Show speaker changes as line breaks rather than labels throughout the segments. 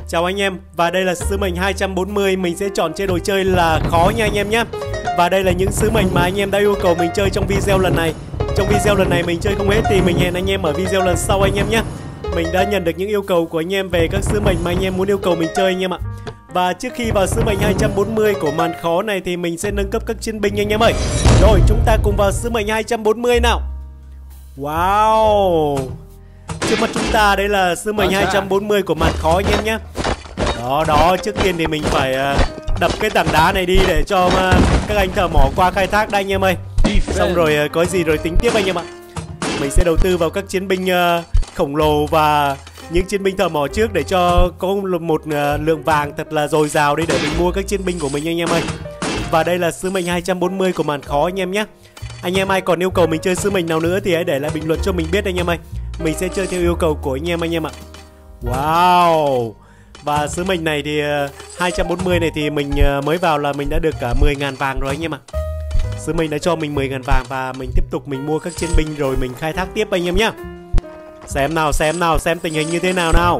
Chào anh em, và đây là sứ mệnh 240. Mình sẽ chọn chế độ chơi là khó nha anh em nhé. Và đây là những sứ mệnh mà anh em đã yêu cầu mình chơi trong video lần này. Trong video lần này mình chơi không hết thì mình hẹn anh em ở video lần sau anh em nhé. Mình đã nhận được những yêu cầu của anh em về các sứ mệnh mà anh em muốn yêu cầu mình chơi anh em ạ. Và trước khi vào sứ mệnh 240 của màn khó này thì mình sẽ nâng cấp các chiến binh anh em ơi. Rồi chúng ta cùng vào sứ mệnh 240 nào. Wow, trước mắt chúng ta đây là sứ mệnh 240 của màn khó anh em nhé. Đó, trước tiên thì mình phải đập cái tảng đá này đi để cho các anh thợ mỏ qua khai thác đây anh em ơi. Xong rồi có gì rồi tính tiếp anh em ạ. Mình sẽ đầu tư vào các chiến binh khổng lồ và những chiến binh thợ mỏ trước để cho có một lượng vàng thật là dồi dào đi để mình mua các chiến binh của mình anh em ơi. Và đây là sứ mệnh 240 của màn khó anh em nhé. Anh em ai còn yêu cầu mình chơi sứ mệnh nào nữa thì hãy để lại bình luận cho mình biết anh em ơi. Mình sẽ chơi theo yêu cầu của anh em ạ. Wow. Và sứ mệnh này thì 240 này thì mình mới vào là mình đã được cả 10.000 vàng rồi anh em ạ. Sứ mệnh đã cho mình 10.000 vàng và mình tiếp tục mình mua các chiến binh rồi mình khai thác tiếp anh em nhé. Xem nào, xem tình hình như thế nào nào.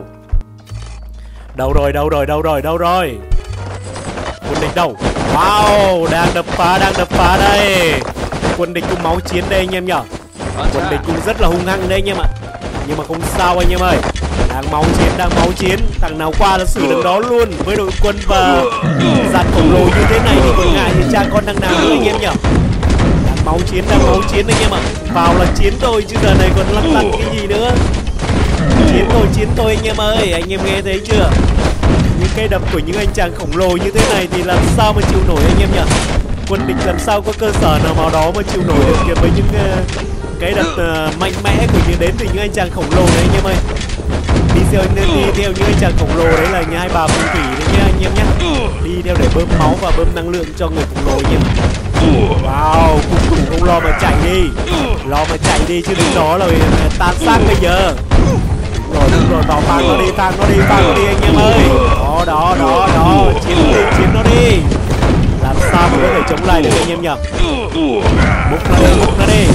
Đâu rồi. Quân địch đâu? Wow, đang đập phá đây. Quân địch cũng máu chiến đây anh em nhở. Quân địch cũng rất là hung hăng đây anh em ạ. Nhưng mà không sao anh em ơi. Đang máu chiến. Thằng nào qua là xử được đó luôn. Với đội quân và dàn khổng lồ như thế này thì còn ngại thì cha con thằng nào nữa anh em nhở. Đang máu chiến anh em ạ. Vào là chiến thôi chứ giờ này còn lăn tăn cái gì nữa. Chiến thôi anh em ơi. Anh em nghe thấy chưa? Những cây đập của những anh chàng khổng lồ như thế này thì làm sao mà chịu nổi anh em nhỉ? Quân địch làm sao có cơ sở nào đó mà chịu nổi được với những cái đập mạnh mẽ của đến từ những anh chàng khổng lồ đấy anh em ơi. Đi theo những anh chàng khổng lồ đấy là nhà hai bà phù thủy đấy nhá anh em nhé. Đi theo để bơm máu và bơm năng lượng cho người khổng lồ anh em. Wow, cung thủ không lo mà chạy đi chứ đừng đó là tan xác bây giờ. Đúng rồi, vào phang nó đi anh em ơi. Đó, chiến nó đi. Làm sao mà có thể chống lại được anh em nhỉ? Múc nó đi.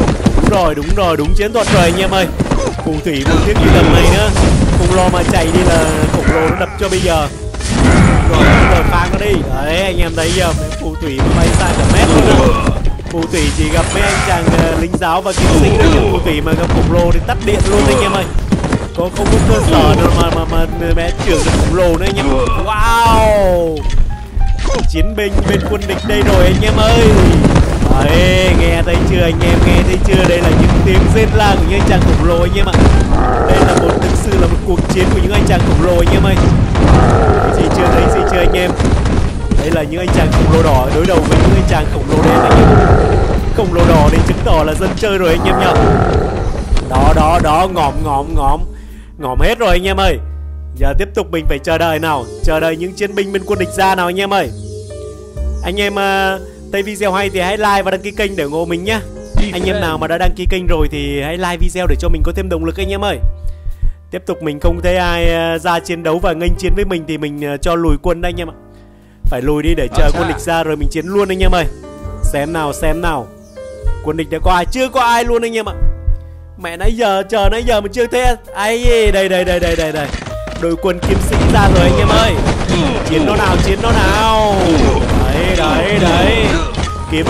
Đúng chiến thuật rồi anh em ơi. Phù thủy một tiếc như tầm này nữa. Không lo mà chạy đi là khổng lồ nó đập cho bây giờ. Rồi phang nó đi. Đấy anh em thấy chưa? Phù thủy nó bay xa cả mét luôn. Phù thủy chỉ gặp mấy anh chàng lính giáo và kiếm sĩ thôi, nhưng phù thủy mà gặp khổng lồ thì tắt điện luôn anh em ơi. Không có cơ sở nào mà bé trưởng được khổng lồ nữa anh em. Wow, chiến binh bên quân địch đây rồi anh em ơi. Đấy, nghe thấy chưa anh em, đây là những tiếng rên la của những anh chàng khổng lồ anh em ạ. Đây là thực sự là một cuộc chiến của những anh chàng khổng lồ anh em ơi. Thấy chưa anh em? Đây là những anh chàng khổng lồ đỏ đối đầu với những anh chàng khổng lồ đen anh em. Khổng lồ đỏ thì chứng tỏ là dân chơi rồi anh em nhá. Đó, ngỏm hết rồi anh em ơi. Giờ tiếp tục mình phải chờ đợi những chiến binh bên quân địch ra nào anh em ơi. Anh em thấy video hay thì hãy like và đăng ký kênh để ủng hộ mình nhé. Anh em nào mà đã đăng ký kênh rồi thì hãy like video để cho mình có thêm động lực anh em ơi. Tiếp tục mình không thấy ai ra chiến đấu và nghênh chiến với mình thì mình cho lùi quân đây anh em ạ. Phải lùi đi để chờ quân địch ra rồi mình chiến luôn anh em ơi. Xem nào. Quân địch đã có ai? Chưa có ai luôn anh em ạ. Mẹ nãy giờ mà chưa thấy ai. Đây. Đội quân kiếm sĩ ra rồi anh em ơi. Chiến nó nào. Đấy. Kiếm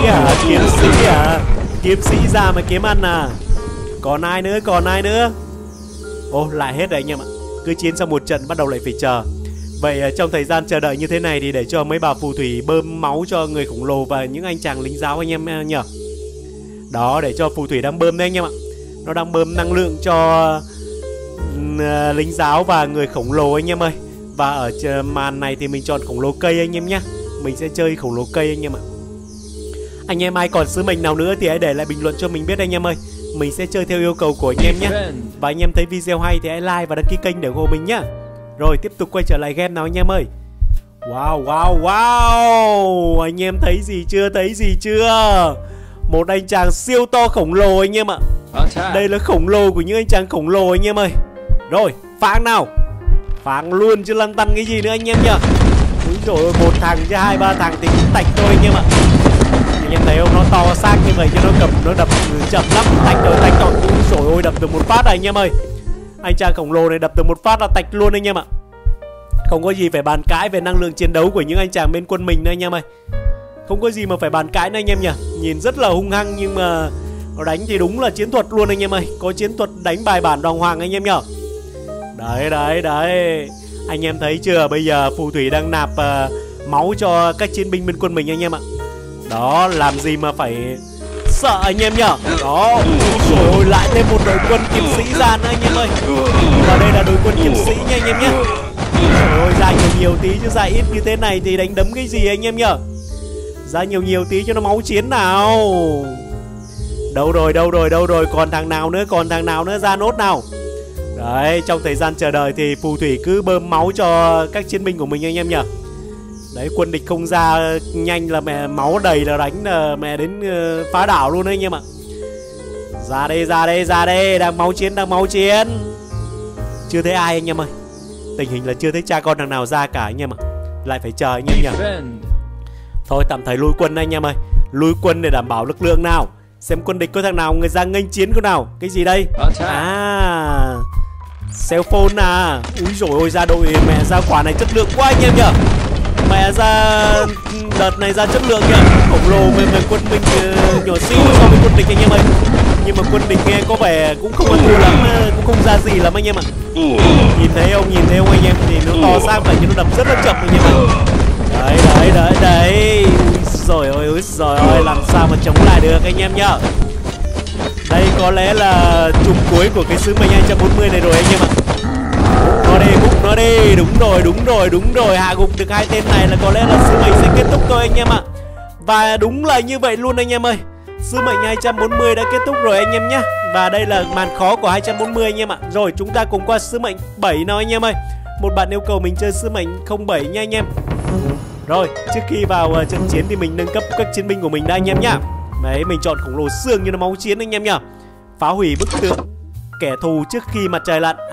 sĩ ra mà kiếm ăn à. Còn ai nữa. Ô, lại hết rồi anh em ạ. Cứ chiến xong một trận bắt đầu lại phải chờ. Vậy trong thời gian chờ đợi như thế này thì để cho mấy bà phù thủy bơm máu cho người khổng lồ và những anh chàng lính giáo anh em nhỉ. Đó, để cho phù thủy đang bơm đấy anh em ạ. Nó đang bơm năng lượng cho lính giáo và người khổng lồ anh em ơi. Và ở màn này thì mình chọn khổng lồ cây anh em nhé. Mình sẽ chơi khổng lồ cây anh em ạ. Anh em ai còn sứ mệnh nào nữa thì hãy để lại bình luận cho mình biết anh em ơi. Mình sẽ chơi theo yêu cầu của anh em nhé. Và anh em thấy video hay thì hãy like và đăng ký kênh để ủng hộ mình nhé. Rồi tiếp tục quay trở lại game nào anh em ơi. Wow, anh em thấy gì chưa? Một anh chàng siêu to khổng lồ anh em ạ. Đây là khổng lồ của những anh chàng khổng lồ anh em ơi. Rồi, phang nào. Phang luôn chứ lăn tăn cái gì nữa anh em nhỉ. Úi dồi ôi, một thằng chứ 2-3 thằng thì cũng tạch thôi anh em ạ. Anh em thấy không, nó to xác như vậy chứ nó đập chậm lắm. Tạch rồi. Úi dồi ôi, đập được một phát này anh em ơi. Anh chàng khổng lồ này đập được một phát là tạch luôn anh em ạ. Không có gì phải bàn cãi về năng lượng chiến đấu của những anh chàng bên quân mình nữa anh em ơi. Không có gì mà phải bàn cãi nữa anh em nhỉ. Nhìn rất là hung hăng nhưng mà đánh thì đúng là chiến thuật luôn anh em ơi. Có chiến thuật đánh bài bản đàng hoàng anh em nhỉ. Đấy đấy đấy. Anh em thấy chưa, bây giờ phù thủy đang nạp máu cho các chiến binh bên quân mình anh em ạ. Đó, làm gì mà phải sợ anh em nhở. Đó, rồi ôi, lại thêm một đội quân kiếm sĩ ra nữa anh em ơi. Và đây là đội quân kiếm sĩ nha anh em nhé. Rồi ra nhiều tí chứ ra ít như thế này thì đánh đấm cái gì anh em nhở. Ra nhiều tí cho nó máu chiến nào. Đâu rồi, còn thằng nào nữa ra nốt nào. Đấy, trong thời gian chờ đợi thì phù thủy cứ bơm máu cho các chiến binh của mình anh em nhỉ. Đấy, quân địch không ra nhanh là mẹ máu đầy là đánh là mẹ đến phá đảo luôn đấy anh em ạ. Ra đây, đang máu chiến. Chưa thấy ai anh em ơi. Tình hình là chưa thấy cha con thằng nào ra cả anh em ạ. Lại phải chờ anh em nhỉ. Thôi tạm thời lui quân anh em ơi. Lui quân để đảm bảo lực lượng nào. Xem quân địch có thằng nào người ra nghênh chiến có nào. Cái gì đây? Cell phone à. Úi dồi ôi, ra đội mẹ ra quả này chất lượng quá anh em nhỉ. Mẹ ra đợt này ra chất lượng kìa. Khổng lồ về quân mình nhỏ xíu so với quân địch anh em ơi. Nhưng mà quân địch nghe có vẻ cũng không ăn thua lắm, cũng không ra gì lắm anh em ạ. Nhìn thấy không anh em, thì nó to xác vậy chứ nó đập rất là chậm anh em ạ. Đấy. Úi dồi ôi, làm sao mà chống lại được anh em nhá. Đây có lẽ là chùm cuối của cái sứ mệnh 240 này rồi anh em ạ. Búc nó đi, đúng rồi, hạ gục được hai tên này là có lẽ là sứ mệnh sẽ kết thúc thôi anh em ạ. Và đúng là như vậy luôn anh em ơi. Sứ mệnh 240 đã kết thúc rồi anh em nhé. Và đây là màn khó của 240 anh em ạ. Rồi chúng ta cùng qua sứ mệnh 7 nào anh em ơi. Một bạn yêu cầu mình chơi sứ mệnh 07 nha anh em. Rồi, trước khi vào trận chiến thì mình nâng cấp các chiến binh của mình đã anh em nhá. Đấy, mình chọn khổng lồ xương như nó máu chiến anh em nhá. Phá hủy bức tượng kẻ thù trước khi mặt trời lặn.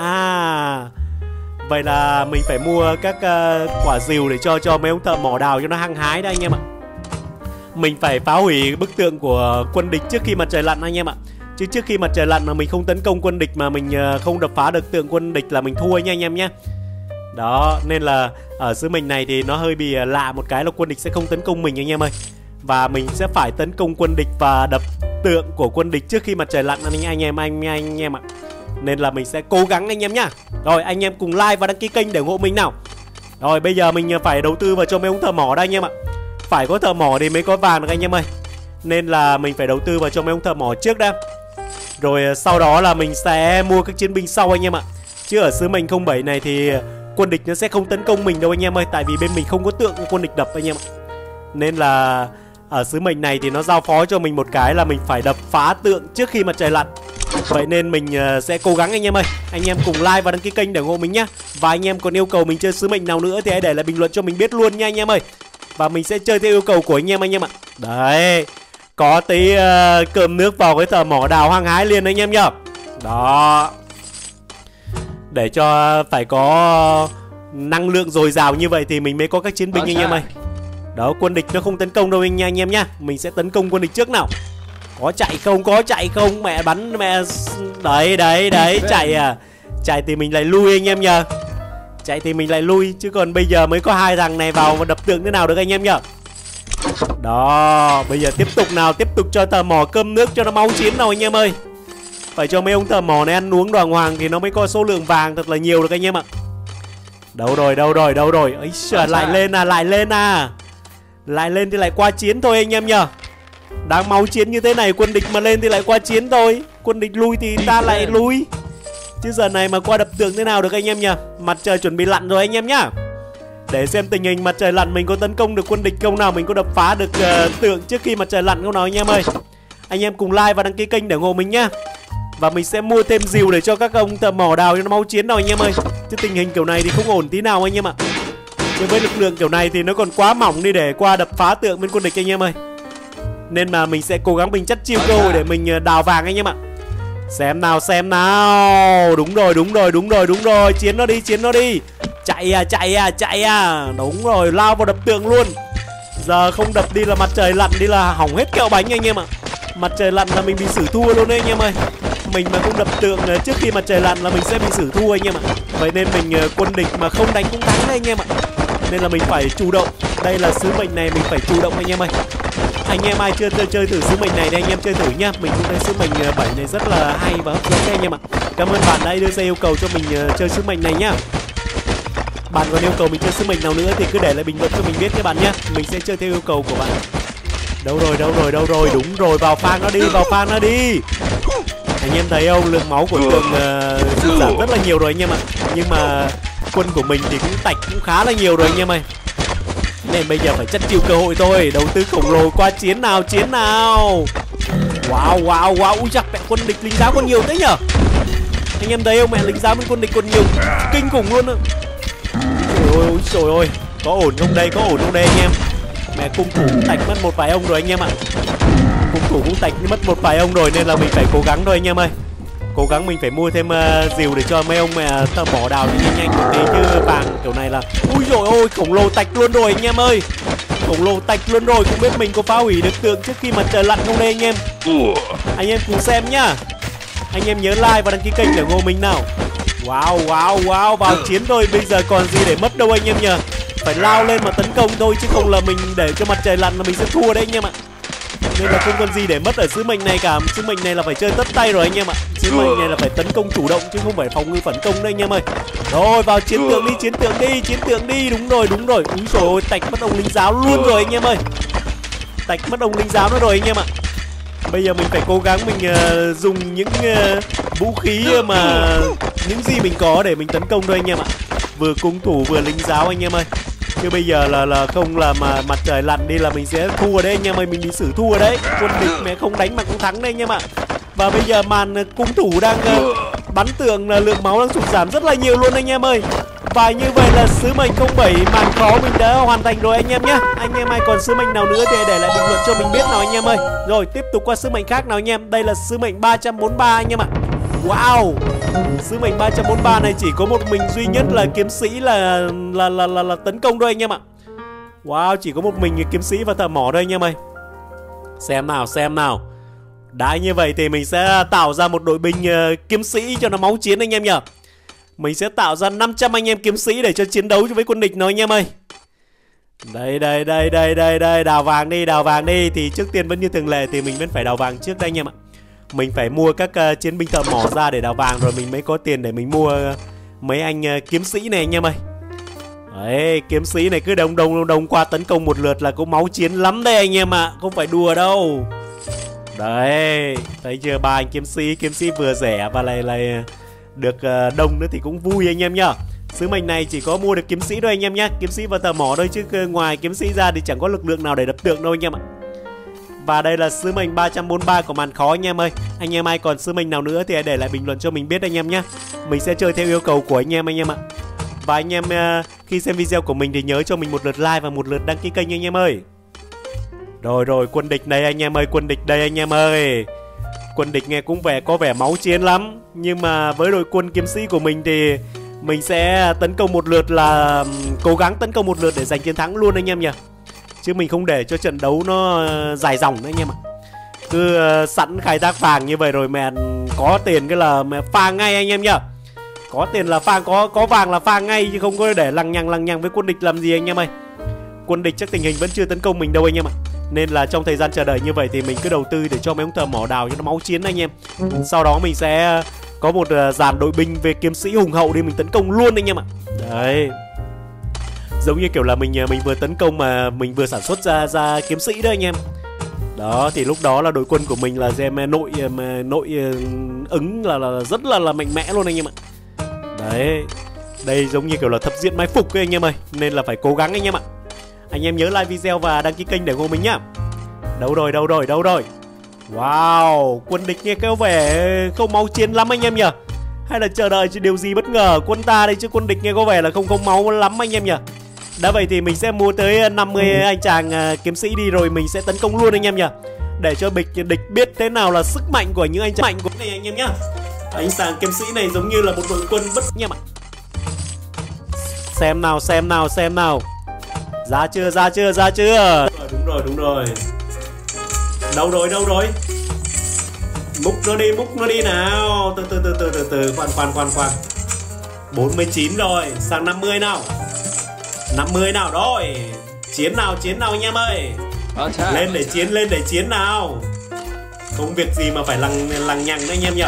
Vậy là mình phải mua các quả rìu để cho mấy ông thợ mỏ đào cho nó hăng hái đấy anh em ạ. Mình phải phá hủy bức tượng của quân địch trước khi mặt trời lặn anh em ạ. Chứ trước khi mặt trời lặn mà mình không tấn công quân địch mà mình không đập phá được tượng quân địch là mình thua nha anh em nhé. Đó, nên là ở sứ mệnh này thì nó hơi bị lạ một cái là quân địch sẽ không tấn công mình anh em ơi. Và mình sẽ phải tấn công quân địch và đập tượng của quân địch trước khi mặt trời lặn anh em ạ. Nên là mình sẽ cố gắng anh em nhá. Rồi anh em cùng like và đăng ký kênh để ủng hộ mình nào. Rồi bây giờ mình phải đầu tư vào cho mấy ông thợ mỏ đây anh em ạ. Phải có thợ mỏ thì mới có vàng được anh em ơi. Nên là mình phải đầu tư vào cho mấy ông thợ mỏ trước đã. Rồi sau đó là mình sẽ mua các chiến binh sau anh em ạ. Chứ ở sứ mệnh 07 này thì quân địch nó sẽ không tấn công mình đâu anh em ơi. Tại vì bên mình không có tượng quân địch đập anh em ạ. Nên là ở sứ mệnh này thì nó giao phó cho mình một cái là mình phải đập phá tượng trước khi mặt trời lặn. Vậy nên mình sẽ cố gắng anh em ơi. Anh em cùng like và đăng ký kênh để ủng hộ mình nhá. Và anh em còn yêu cầu mình chơi sứ mệnh nào nữa thì hãy để lại bình luận cho mình biết luôn nha anh em ơi. Và mình sẽ chơi theo yêu cầu của anh em ạ. Đấy, có tí cơm nước vào cái thợ mỏ đào hăng hái liền anh em nhá. Đó, để cho phải có năng lượng dồi dào như vậy thì mình mới có các chiến binh anh em ơi. Đó, quân địch nó không tấn công đâu anh em nhá. Mình sẽ tấn công quân địch trước nào. Có chạy không? Mẹ bắn mẹ. Đấy, chạy à. Chạy thì mình lại lui anh em nhờ. Chạy thì mình lại lui. Chứ còn bây giờ mới có hai thằng này vào và đập tượng thế nào được anh em nhờ. Đó, bây giờ tiếp tục nào. Tiếp tục cho thợ mỏ cơm nước cho nó máu chiến nào anh em ơi. Phải cho mấy ông thợ mỏ này ăn uống đàng hoàng thì nó mới có số lượng vàng thật là nhiều được anh em ạ. Đâu rồi. Ấy trời, lại lên à. Lại lên thì lại qua chiến thôi anh em nhờ. Đang máu chiến như thế này, quân địch mà lên thì lại qua chiến thôi. Quân địch lui thì ta lại lui. Chứ giờ này mà qua đập tượng thế nào được anh em nhỉ. Mặt trời chuẩn bị lặn rồi anh em nhá. Để xem tình hình mặt trời lặn mình có tấn công được quân địch không nào. Mình có đập phá được tượng trước khi mặt trời lặn không nào anh em ơi. Anh em cùng like và đăng ký kênh để ủng hộ mình nhá. Và mình sẽ mua thêm rìu để cho các ông thợ mỏ đào cho nó máu chiến nào anh em ơi. Chứ tình hình kiểu này thì không ổn tí nào anh em ạ. Chứ với lực lượng kiểu này thì nó còn quá mỏng đi để qua đập phá tượng bên quân địch anh em ơi. Nên mà mình sẽ cố gắng mình chắt chiêu cơ hội để mình đào vàng anh em ạ. Xem nào. Đúng rồi. Chiến nó đi. Chạy à. Đúng rồi, lao vào đập tượng luôn. Giờ không đập đi là mặt trời lặn đi là hỏng hết kẹo bánh anh em ạ. Mặt trời lặn là mình bị xử thua luôn đấy anh em ơi. mình mà không đập tượng trước khi mặt trời lặn là mình sẽ bị xử thua anh em ạ. Vậy nên mình quân địch mà không đánh cũng thắng đấy anh em ạ. Nên là mình phải chủ động. Đây là sứ mệnh này mình phải chủ động anh em ơi. Anh em ai chưa chơi thử sứ mệnh này thì anh em chơi thử nhá. Mình cũng thấy sứ mệnh 7 này rất là hay và hấp dẫn đấy anh em ạ. Cảm ơn bạn đã đưa ra yêu cầu cho mình chơi sứ mệnh này nhá. Bạn còn yêu cầu mình chơi sứ mệnh nào nữa thì cứ để lại bình luận cho mình biết các bạn nhé. Mình sẽ chơi theo yêu cầu của bạn. Đâu rồi, đúng rồi, vào phang nó đi, Anh em thấy không, lượng máu của tượng sụt giảm rất là nhiều rồi anh em ạ. Nhưng mà quân của mình thì cũng tạch cũng khá là nhiều rồi anh em ơi. Nên bây giờ phải chất chịu cơ hội thôi. Đầu tư khổng lồ qua chiến nào. Wow, ui giặc mẹ, quân địch lính giáo còn nhiều thế nhở. Anh em thấy không, mẹ lính giáo với quân địch còn nhiều kinh khủng luôn á. Trời ơi, có ổn không đây anh em. Mẹ cung thủ cũng tạch mất một vài ông rồi anh em ạ. Cung thủ cũng tạch mất một vài ông rồi nên là mình phải cố gắng thôi anh em ơi. Cố gắng mình phải mua thêm rìu để cho mấy ông mẹ bỏ đào nhanh một tí chứ vàng kiểu này là ui dồi ôi, khổng lồ tạch luôn rồi anh em ơi. Khổng lồ tạch luôn rồi, không biết mình có phá hủy được tượng trước khi mặt trời lặn không đây anh em. Anh em cùng xem nhá. Anh em nhớ like và đăng ký kênh để ủng hộ mình nào. Wow, vào chiến rồi, bây giờ còn gì để mất đâu anh em nhờ. Phải lao lên mà tấn công thôi chứ không là mình để cho mặt trời lặn là mình sẽ thua đấy anh em ạ. Nên là không còn gì để mất ở sứ mệnh này cả. Sứ mệnh này là phải chơi tất tay rồi anh em ạ. Sứ mệnh này là phải tấn công chủ động chứ không phải phòng ngự phản công đấy anh em ơi. Rồi vào chiến tượng đi, đúng rồi. Úi dồi ôi, tạch mất ông lính giáo luôn rồi anh em ơi. Tạch mất ông lính giáo nữa rồi anh em ạ. Bây giờ mình phải cố gắng mình dùng những vũ khí mà những gì mình có để mình tấn công thôi anh em ạ. Vừa cung thủ vừa lính giáo anh em ơi. Chứ bây giờ là không là mà mặt trời lặn đi là mình sẽ thua đấy anh em ơi, mình bị xử thua đấy. Quân địch mẹ không đánh mà cũng thắng đấy anh em ạ. Và bây giờ màn cung thủ đang bắn tượng, lượng máu đang sụt giảm rất là nhiều luôn anh em ơi. Và như vậy là sứ mệnh 07 màn khó mình đã hoàn thành rồi anh em nhé. Anh em ai còn sứ mệnh nào nữa thì để lại bình luận cho mình biết nào anh em ơi. Rồi tiếp tục qua sứ mệnh khác nào anh em. Đây là sứ mệnh 343 anh em ạ. Wow, sứ mệnh 343 này chỉ có một mình duy nhất là kiếm sĩ là tấn công thôi anh em ạ. Wow, chỉ có một mình kiếm sĩ và thợ mỏ thôi anh em ơi. Xem nào. Đã như vậy thì mình sẽ tạo ra một đội binh kiếm sĩ cho nó máu chiến anh em nhỉ. Mình sẽ tạo ra 500 anh em kiếm sĩ để cho chiến đấu với quân địch nó anh em ơi. Đây, đào vàng đi. Thì trước tiên vẫn như thường lệ thì mình vẫn phải đào vàng trước đây anh em ạ. Mình phải mua các chiến binh thợ mỏ ra để đào vàng rồi mình mới có tiền để mình mua mấy anh kiếm sĩ này anh em ơi. Đấy, kiếm sĩ này cứ đồng qua tấn công một lượt là có máu chiến lắm đây anh em ạ. Không phải đùa đâu. Đấy, thấy chưa, 3 anh kiếm sĩ vừa rẻ và lại được đông nữa thì cũng vui anh em nhá. Sứ mệnh này chỉ có mua được kiếm sĩ thôi anh em nhá. Kiếm sĩ và thợ mỏ thôi chứ ngoài kiếm sĩ ra thì chẳng có lực lượng nào để đập tượng đâu anh em ạ. Và đây là sứ mệnh 343 của màn khó anh em ơi. Anh em ai còn sứ mệnh nào nữa thì hãy để lại bình luận cho mình biết anh em nhé. Mình sẽ chơi theo yêu cầu của anh em ạ. Và anh em khi xem video của mình thì nhớ cho mình một lượt like và một lượt đăng ký kênh anh em ơi. Rồi, quân địch đây anh em ơi, Quân địch nghe cũng có vẻ máu chiến lắm. Nhưng mà với đội quân kiếm sĩ của mình thì mình sẽ tấn công một lượt, là cố gắng tấn công một lượt để giành chiến thắng luôn anh em nhỉ. Chứ mình không để cho trận đấu nó dài dòng đấy anh em ạ. Cứ sẵn khai thác vàng như vậy rồi mẹ có tiền cái là mẹ phang ngay anh em nhá. Có tiền là phang, có vàng là phang ngay chứ không có để lằng nhằng với quân địch làm gì anh em ơi. Quân địch chắc tình hình vẫn chưa tấn công mình đâu anh em ạ. Nên là trong thời gian chờ đợi như vậy thì mình cứ đầu tư để cho mấy ông thợ mỏ đào cho nó máu chiến anh em. Sau đó mình sẽ có một dàn đội binh về kiếm sĩ hùng hậu để mình tấn công luôn anh em ạ. Đấy, giống như kiểu là mình vừa tấn công mà mình vừa sản xuất ra kiếm sĩ đấy anh em. Đó thì lúc đó là đội quân của mình là nội ứng là rất là mạnh mẽ luôn anh em ạ. Đấy, đây giống như kiểu là thập diện mai phục ấy anh em ơi. Nên là phải cố gắng anh em ạ. Anh em nhớ like video và đăng ký kênh để ủng hộ mình nhá. Đâu rồi. Wow, quân địch nghe có vẻ không máu chiến lắm anh em nhỉ. Hay là chờ đợi điều gì bất ngờ quân ta đây chứ quân địch nghe có vẻ là không máu lắm anh em nhỉ. Đã vậy thì mình sẽ mua tới 50 anh chàng kiếm sĩ đi rồi mình sẽ tấn công luôn anh em nhỉ. Để cho địch biết thế nào là sức mạnh của những anh chàng mạnh của này anh em nhá. Anh chàng kiếm sĩ này giống như là một đội quân bất anh em ạ. Xem nào. Ra chưa. Đúng rồi. Đâu rồi. Múc nó đi nào. Từ khoan 49 rồi, sang 50 nào. 50 nào rồi. Chiến nào anh em ơi. Lên để chiến nào. Không việc gì mà phải lằng nhằng đấy anh em nhỉ.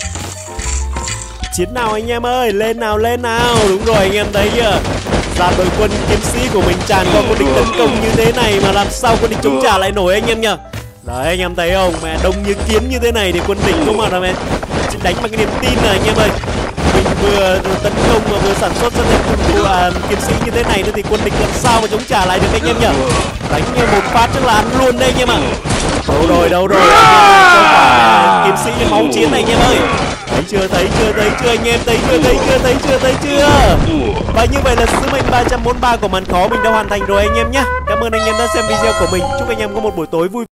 Chiến nào anh em ơi, lên nào. Đúng rồi anh em thấy chưa? Dàn đội quân kiếm sĩ của mình tràn qua quân địch tấn công như thế này mà làm sao quân địch chống trả lại nổi anh em nhỉ. Đấy anh em thấy không, mẹ đông như kiến như thế này thì quân địch không mà là mẹ đánh bằng cái niềm tin này anh em ơi. Mình vừa tấn công và vừa sản xuất ra thành kiếm sĩ như thế này nữa thì quân địch làm sao mà chống trả lại được anh em nhỉ. Đánh như một phát chắc là ăn luôn đây anh em ạ. Đâu rồi không phải kiếm sĩ cái máu chiến này anh em ơi. Thấy chưa anh em, thấy chưa. Và như vậy là sứ mệnh 343 của màn khó mình đã hoàn thành rồi anh em nhé. Cảm ơn anh em đã xem video của mình. Chúc anh em có một buổi tối vui